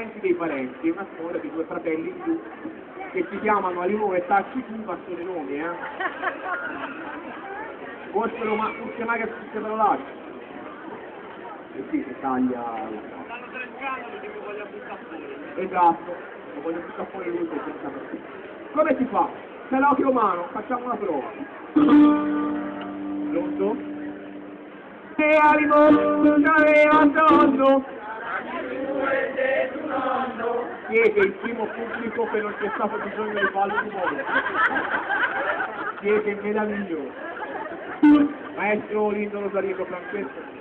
dei parenti, una storia di due fratelli in giù che si chiamano Alimone e Tacci tu, ma sono i nomi, Fossero ma tutte mai che tutte parolacce. E qui si taglia. Stanno trencando perché mi voglio buttare fuori. Esatto, lo voglio buttare fuori lui per pensare. Come si fa? Se l'occhio umano, facciamo una prova. Pronto? E Alimone aveva sonno. Siete il primo pubblico che non c'è stato bisogno di farlo di voi. Siete meravigliosi. Maestro Lindo Rosarino Francesco.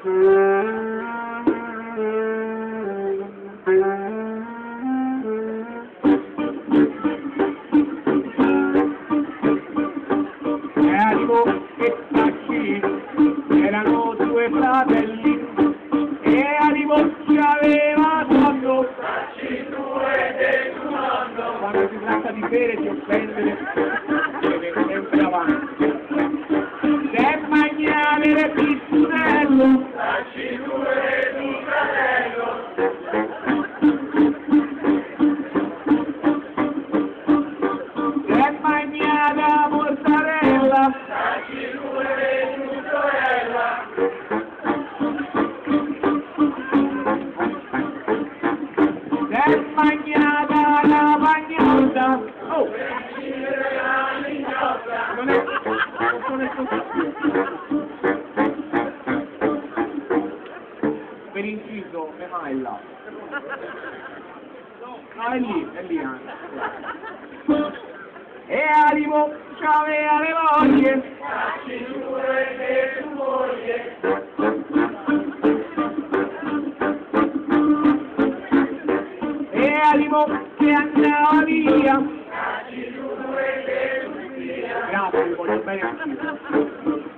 Arrivo e Tacci erano due fratelli e arrivo ci aveva sonno. Tacci tu e tu mondo. Quando si tratta di bere ti offendere deve sempre avanti. Se mangiare le pistonello Tacci tu e tu fratello. se mangiare la mozzarella Tacci tu e tu sorella. se mangiare la bagnotta oh! Non è per inciso, è mai là. No, è lì anche. E Alimo c'aveva le voglie. Tacci tu e tu moglie. E Alimo che andava via. Tacci tu e tu via. Grazie, vi voglio bene anch'io.